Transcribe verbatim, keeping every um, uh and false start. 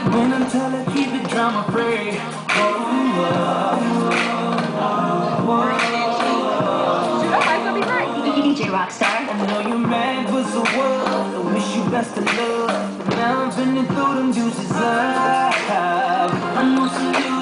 When I'm telling, keep it drama free. Oh, D J Rockstar. I know you're mad for the world. I wish you best of luck. Now I'm finna throw them juices up. I know some